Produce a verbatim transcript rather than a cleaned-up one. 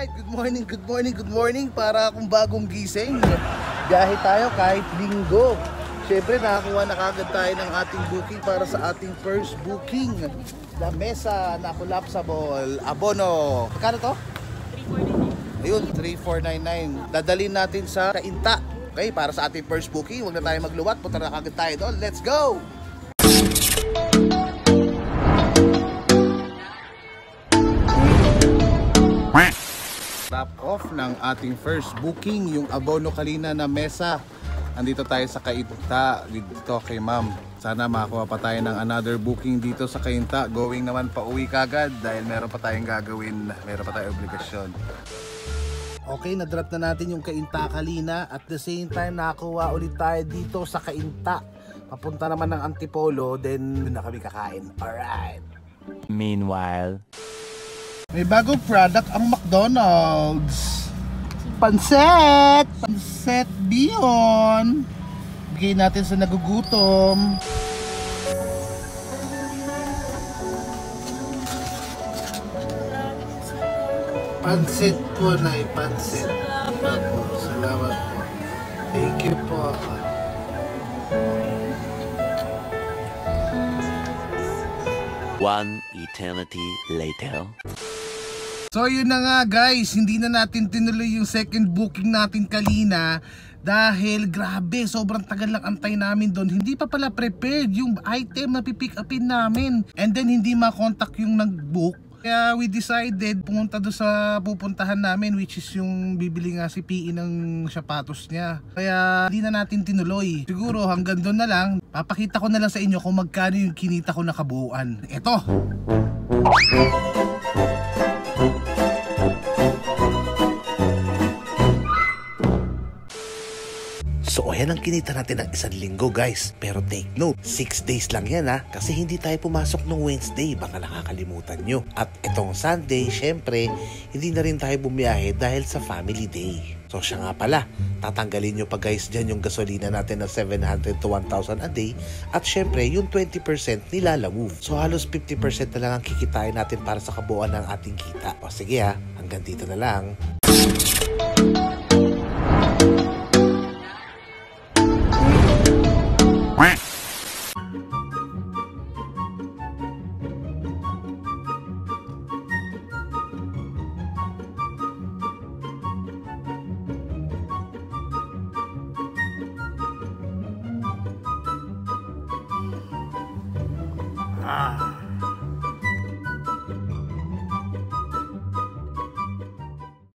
Alright, good morning, good morning, good morning. Para akong bagong gising. Biyahe tayo kahit linggo. Siyempre nakakuha na kagad tayo ng ating booking para sa ating first booking. La Mesa na collapsible abono. Magkano to? Ayun, three four nine nine. Dadalhin natin sa Cainta. Okay, para sa ating first booking. Huwag na tayo magluwat, punta na kagad tayo doon. Let's go! Top off ng ating first booking, yung Abono Kalina na Mesa. Andito tayo sa Cainta, dito kay ma'am. Sana makakuha pa tayo ng another booking dito sa Cainta. Going naman pa uwi kagad dahil meron pa tayong gagawin, meron pa tayong obligasyon. Okay, na-drop na natin yung Cainta Kalina. At the same time, nakakuha ulit tayo dito sa Cainta. Papunta naman ng Antipolo, then na kami kakain. Alright. Meanwhile, may bagong product ang McDonald's. Panset! Panset Bihon. Bigay natin sa nagugutom. Pansit po, Nay. Pansit. Salamat po. Salamat po. Thank you po. one eternity later. So yun na nga guys, hindi na natin tinuloy yung second booking natin kanina dahil grabe, sobrang tagal lang antay namin doon. Hindi pa pala prepared yung item na pipick upin namin. And then hindi makontak yung nag-book. Kaya we decided pumunta doon sa pupuntahan namin, which is yung bibili nga si P E ng sapatos niya. Kaya hindi na natin tinuloy. Siguro hanggang doon na lang. Papakita ko na lang sa inyo kung magkano yung kinita ko na kabuuan. Ito! So ayan ang kinita natin ng isang linggo guys. Pero take note, six days lang yan ha. Kasi hindi tayo pumasok nung Wednesday, baka nakakalimutan nyo. At itong Sunday, syempre, hindi na rin tayo bumiyahe dahil sa family day. So siya nga pala, tatanggalin nyo pa guys dyan yung gasolina natin na seven hundred to one thousand a day. At syempre, yung twenty percent nilala-move. So halos fifty percent na lang ang kikitain natin para sa kabuuan ng ating kita. O sige ha, hanggang dito na lang.